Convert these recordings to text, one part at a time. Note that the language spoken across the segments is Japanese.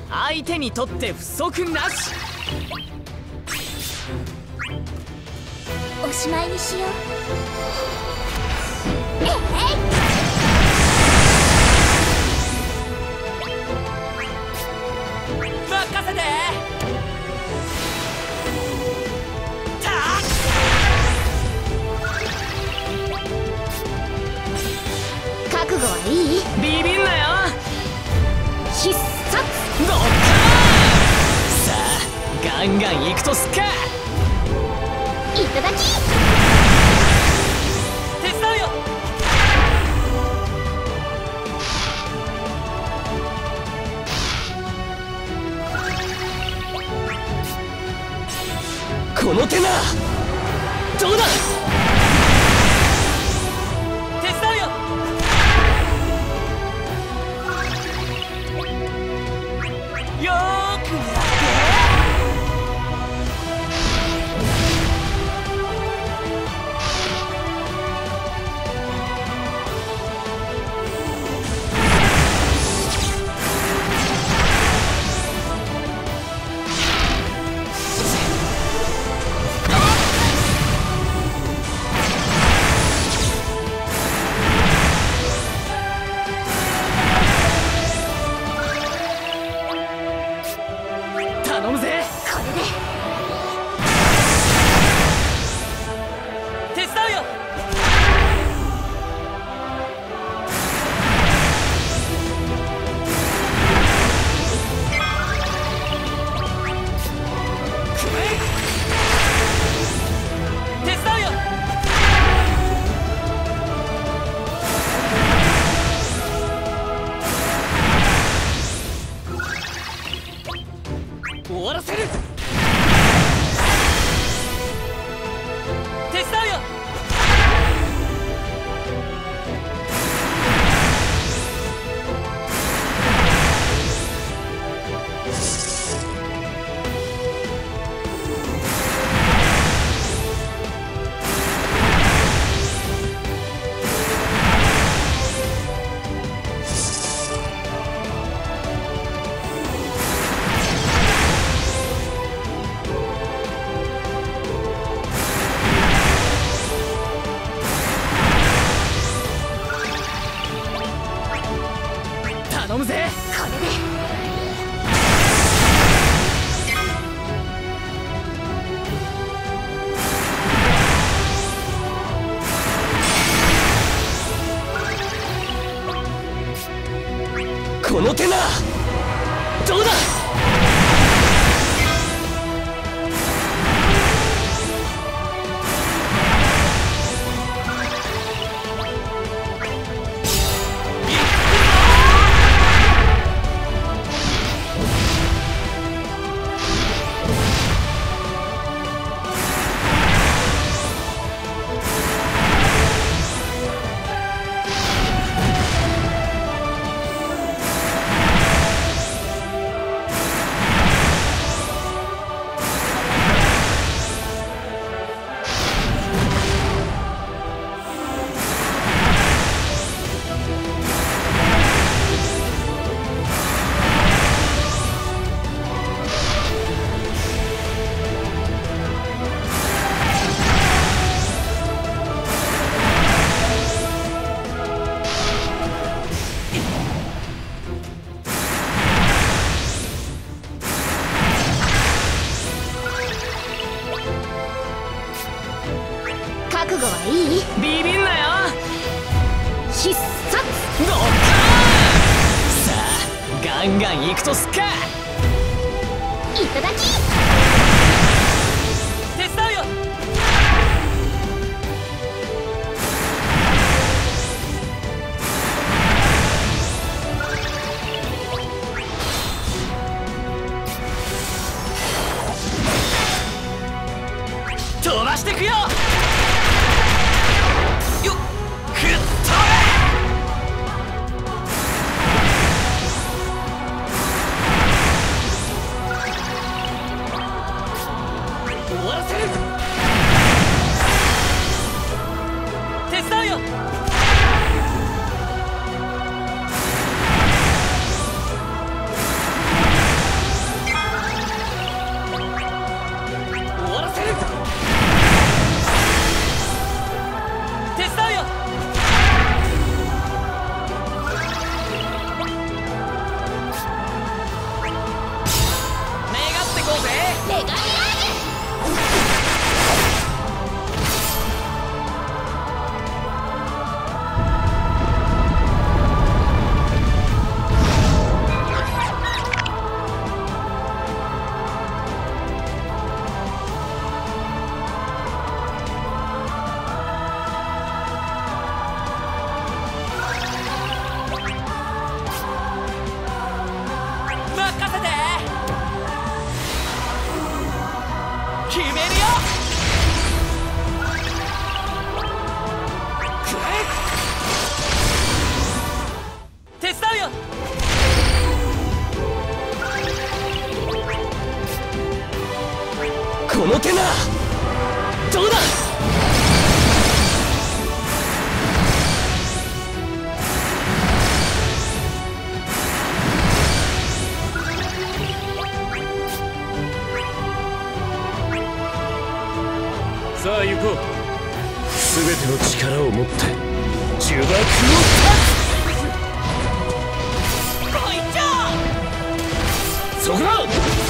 相手にとって不足なし。 おしまいにしよう。 任せて。 覚悟はいい？ ビビんなよ。 必殺ドッカーン。さあガンガンいくとすっか。 いただき。 手伝うよ。この手な。どうだ。手伝うよ。よーく狙って。頼むぜ。 これで手伝うよ。くれ。手伝うよ。終わらせる。手伝うよ。頼むぜ。 これでこの手な。どうだ。 覚悟はいい？ ビビんなよ。 必殺ドッカーン。さあガンガンいくとすっか。 いただき。 手伝うよ。飛ばしてくよ。よっ。ふっとれ。 両手ならどうだ。 さあ行こう。全ての力を持って呪縛を断つ。 こいちゃそこだ。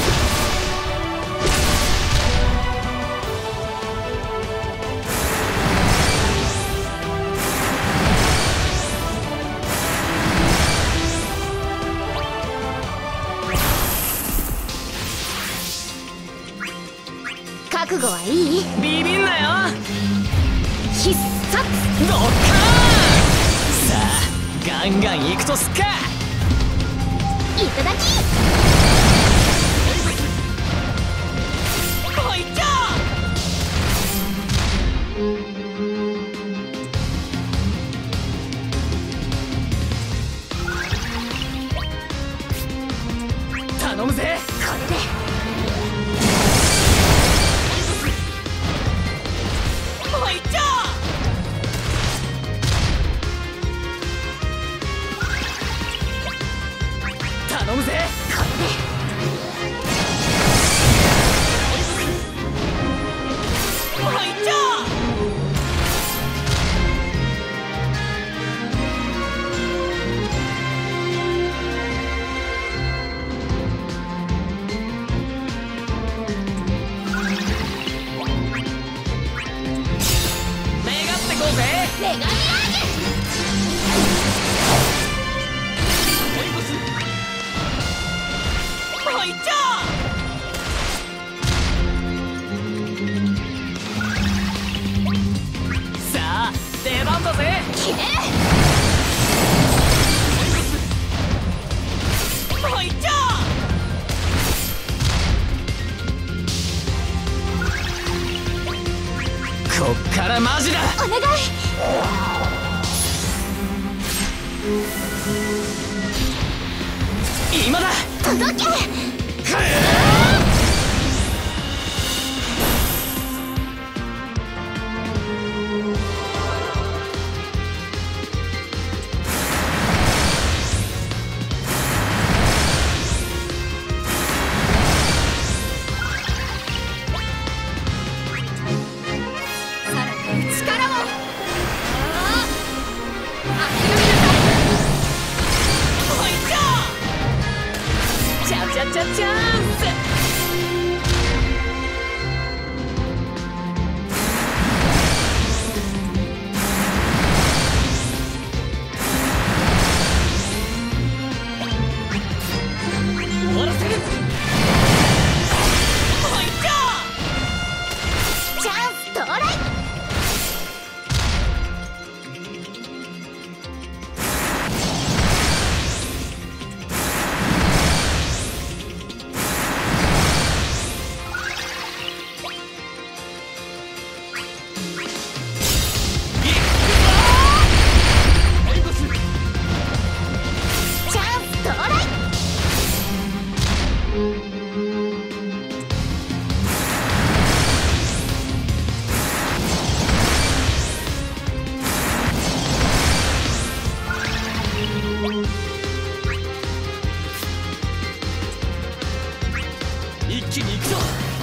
覚悟はいい？ ビビんなよ。 必殺ドッカーン。さあガンガン行くとすっか。 いただき。 こいちゃ頼むぜ。 これでこいちゃ頼むぜ。 これでこいちゃ願ってこうぜ。 メガミラージこいちゃさあ出番だぜ。 ュ決める。 こいちゃこっからマジだ。 お願い。 今だ。 届け。さらに力を。 こいちゃチャチャチャチャンス。終わらせる。こいちゃチャンス到来。チャンス到来。 一気に行くぞ。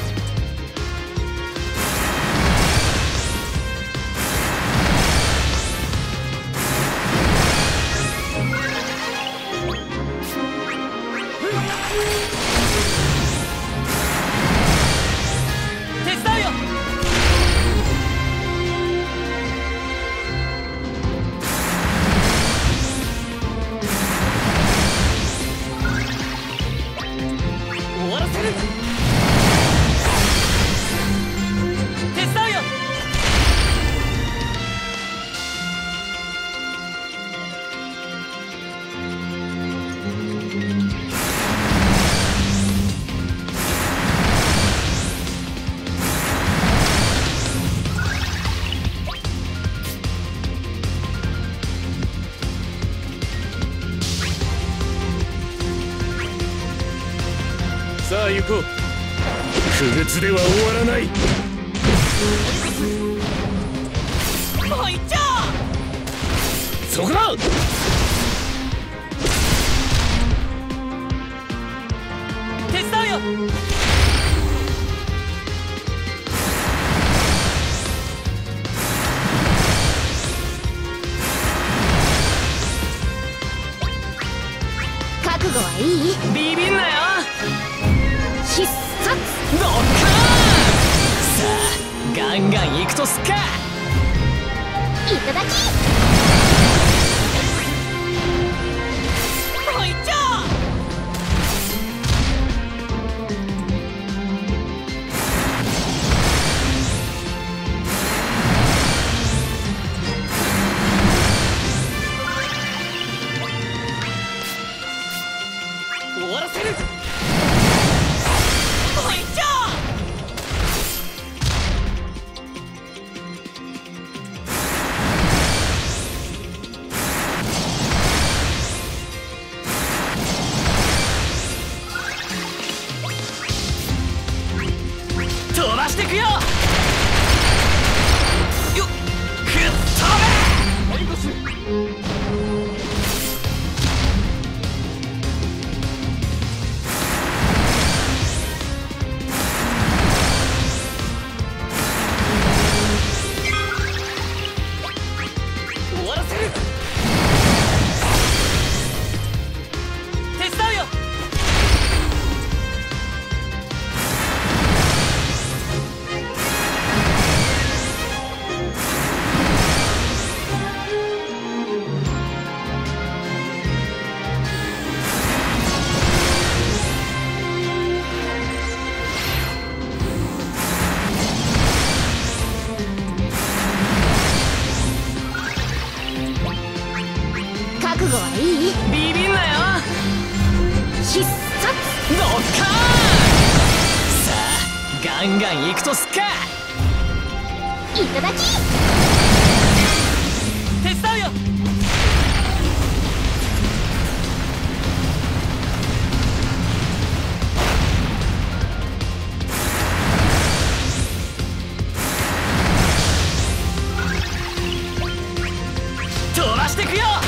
手伝うよ。終わらせる。手伝うよ。 さあ行こう。 不物では終わらない。 もういっちゃそこだ。 手伝うよ。 覚悟はいい？ ビビんなよ。 必殺ドッカーン。さあガンガン行くとすっか。 いただき。 もういっちゃ終わらせる。もういっちゃ飛ばしてくよ。よっくっ飛べ。終わらせる。手伝うよ。 覚悟はいい？ ビビんなよ。 必殺ドッカーン。さあガンガン行くとすっか。 いただき。 手伝うよ。飛ばしてくよ。